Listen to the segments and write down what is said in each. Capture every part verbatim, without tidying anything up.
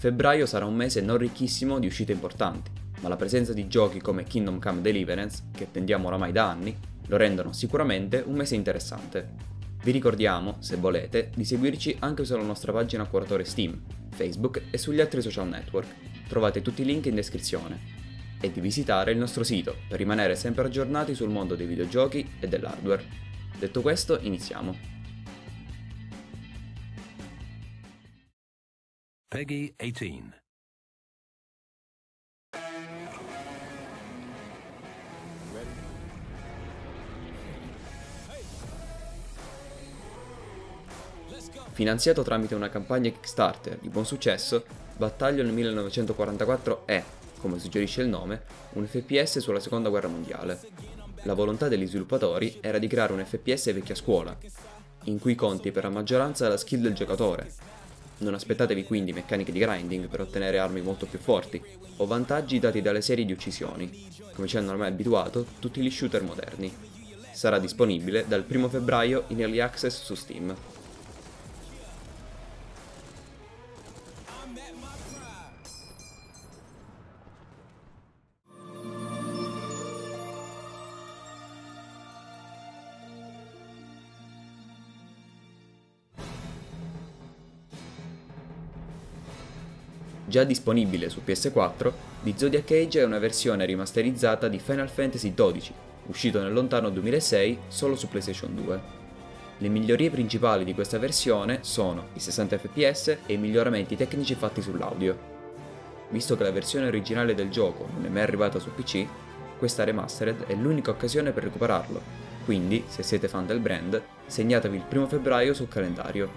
Febbraio sarà un mese non ricchissimo di uscite importanti, ma la presenza di giochi come Kingdom Come Deliverance, che attendiamo oramai da anni, lo rendono sicuramente un mese interessante. Vi ricordiamo, se volete, di seguirci anche sulla nostra pagina curatore Steam, Facebook e sugli altri social network. Trovate tutti i link in descrizione. E di visitare il nostro sito per rimanere sempre aggiornati sul mondo dei videogiochi e dell'hardware. Detto questo, iniziamo. Peggy eighteen. Finanziato tramite una campagna Kickstarter di buon successo, Battalion millenovecentoquarantaquattro è, come suggerisce il nome, un F P S sulla seconda guerra mondiale. La volontà degli sviluppatori era di creare un F P S vecchia scuola, in cui conti per la maggioranza la skill del giocatore. Non aspettatevi quindi meccaniche di grinding per ottenere armi molto più forti, o vantaggi dati dalle serie di uccisioni, come ci hanno ormai abituato tutti gli shooter moderni. Sarà disponibile dal primo febbraio in Early Access su Steam. Già disponibile su P S quattro, The Zodiac Age è una versione rimasterizzata di Final Fantasy dodici, uscito nel lontano duemilasei solo su PlayStation due. Le migliorie principali di questa versione sono i sessanta F P S e i miglioramenti tecnici fatti sull'audio. Visto che la versione originale del gioco non è mai arrivata su P C, questa remastered è l'unica occasione per recuperarlo, quindi, se siete fan del brand, segnatevi il primo febbraio sul calendario.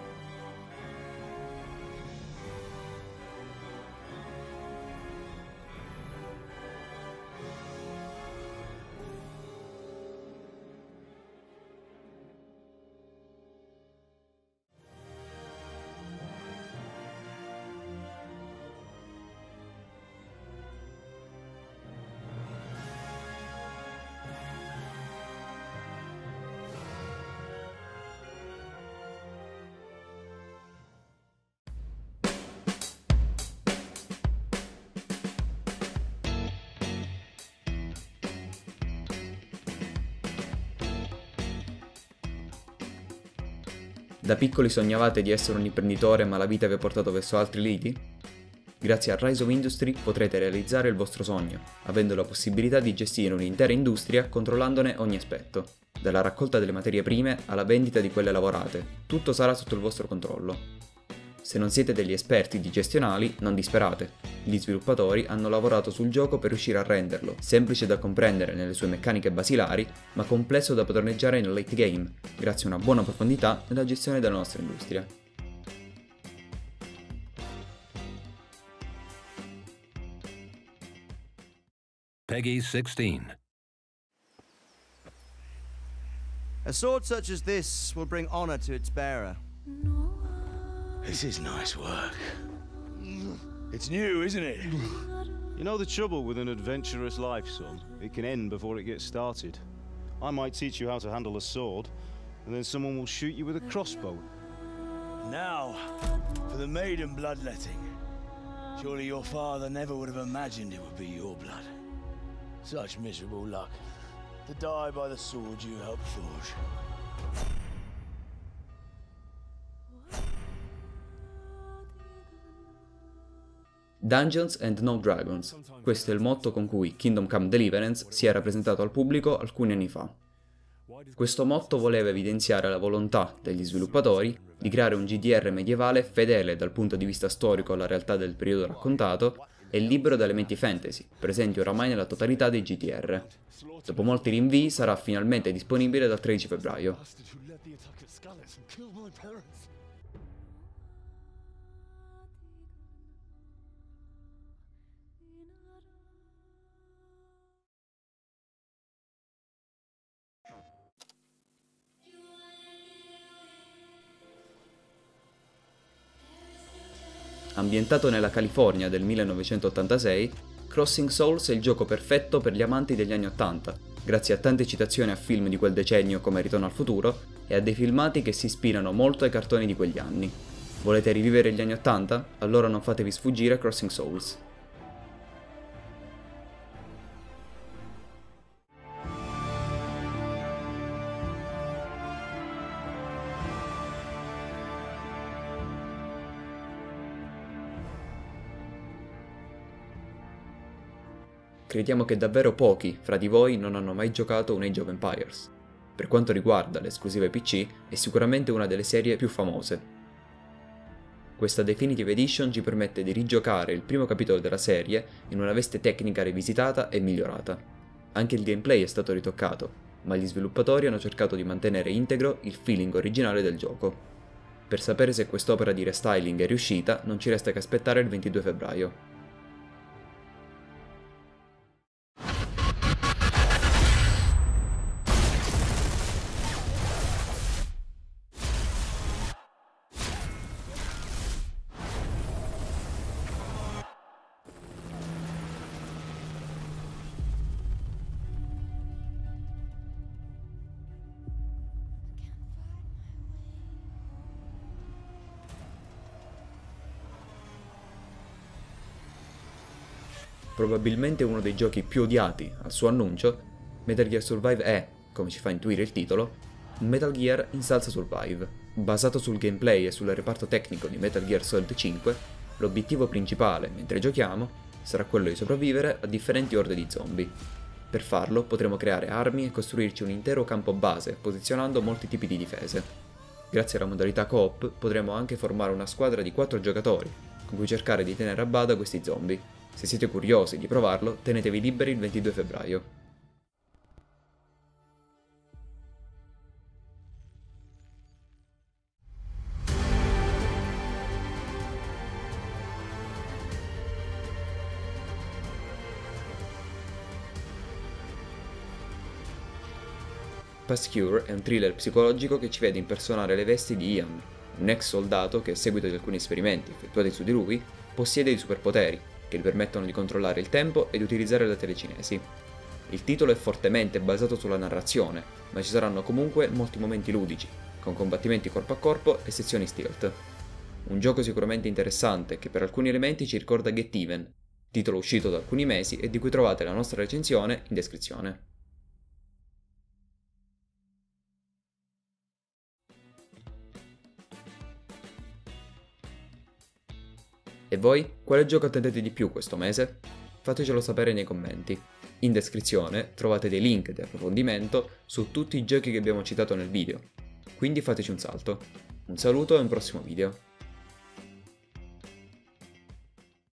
Da piccoli sognavate di essere un imprenditore ma la vita vi ha portato verso altri lidi? Grazie a Rise of Industry potrete realizzare il vostro sogno, avendo la possibilità di gestire un'intera industria controllandone ogni aspetto. Dalla raccolta delle materie prime alla vendita di quelle lavorate, tutto sarà sotto il vostro controllo. Se non siete degli esperti di gestionali, non disperate. Gli sviluppatori hanno lavorato sul gioco per riuscire a renderlo, semplice da comprendere nelle sue meccaniche basilari, ma complesso da padroneggiare nel late game, grazie a una buona profondità nella gestione della nostra industria. Peggy sixteen. A sword such as this will bring honor to its bearer. This is nice work. It's new, isn't it? You know the trouble with an adventurous life, son? It can end before it gets started. I might teach you how to handle a sword, and then someone will shoot you with a crossbow. Now, for the maiden bloodletting. Surely your father never would have imagined it would be your blood. Such miserable luck. To die by the sword you helped forge. Dungeons and No Dragons. Questo è il motto con cui Kingdom Come Deliverance si era presentato al pubblico alcuni anni fa. Questo motto voleva evidenziare la volontà degli sviluppatori di creare un G D R medievale fedele dal punto di vista storico alla realtà del periodo raccontato e libero da elementi fantasy, presenti oramai nella totalità dei G D R. Dopo molti rinvii sarà finalmente disponibile dal tredici febbraio. Ambientato nella California del millenovecentottantasei, Crossing Souls è il gioco perfetto per gli amanti degli anni ottanta, grazie a tante citazioni a film di quel decennio come Ritorno al futuro e a dei filmati che si ispirano molto ai cartoni di quegli anni. Volete rivivere gli anni ottanta? Allora non fatevi sfuggire Crossing Souls. Crediamo che davvero pochi fra di voi non hanno mai giocato un Age of Empires. Per quanto riguarda le esclusive P C, è sicuramente una delle serie più famose. Questa Definitive Edition ci permette di rigiocare il primo capitolo della serie in una veste tecnica rivisitata e migliorata. Anche il gameplay è stato ritoccato, ma gli sviluppatori hanno cercato di mantenere integro il feeling originale del gioco. Per sapere se quest'opera di restyling è riuscita, non ci resta che aspettare il ventidue febbraio. Probabilmente uno dei giochi più odiati al suo annuncio, Metal Gear Survive è, come ci fa intuire il titolo, un Metal Gear in salsa survive. Basato sul gameplay e sul reparto tecnico di Metal Gear Solid cinque, l'obiettivo principale, mentre giochiamo, sarà quello di sopravvivere a differenti orde di zombie. Per farlo potremo creare armi e costruirci un intero campo base, posizionando molti tipi di difese. Grazie alla modalità co-op potremo anche formare una squadra di quattro giocatori, con cui cercare di tenere a bada questi zombie. Se siete curiosi di provarlo, tenetevi liberi il ventidue febbraio. Past Cure è un thriller psicologico che ci vede impersonare le vesti di Ian, un ex soldato che a seguito di alcuni esperimenti effettuati su di lui, possiede dei superpoteri, che gli permettono di controllare il tempo e di utilizzare la telecinesi. Il titolo è fortemente basato sulla narrazione, ma ci saranno comunque molti momenti ludici, con combattimenti corpo a corpo e sezioni stealth. Un gioco sicuramente interessante che per alcuni elementi ci ricorda Get Even, titolo uscito da alcuni mesi e di cui trovate la nostra recensione in descrizione. E voi? Quale gioco attendete di più questo mese? Fatecelo sapere nei commenti. In descrizione trovate dei link di approfondimento su tutti i giochi che abbiamo citato nel video, quindi fateci un salto. Un saluto e un prossimo video.